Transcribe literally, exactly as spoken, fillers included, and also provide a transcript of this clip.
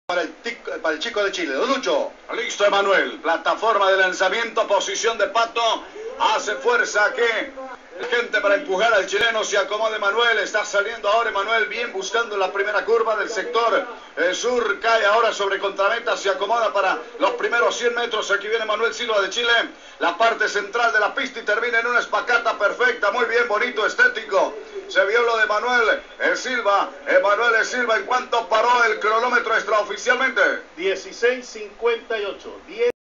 Para el, tico, para el chico de Chile, Don Lucho. Listo, Emanuel. Plataforma de lanzamiento, posición de pato. Hace fuerza que gente para empujar al chileno. Se acomoda Emanuel. Está saliendo ahora Emanuel bien buscando la primera curva del sector eh, sur. Cae ahora sobre contrameta. Se acomoda para los primeros cien metros. Aquí viene Manuel Silva de Chile. La parte central de la pista y termina en una espacata perfecta. Muy bien, bonito, estético. Se vio lo de Manuel eh, Silva. Emanuel Silva, ¿en cuánto paró el cronómetro extraoficialmente? dieciséis cincuenta y ocho.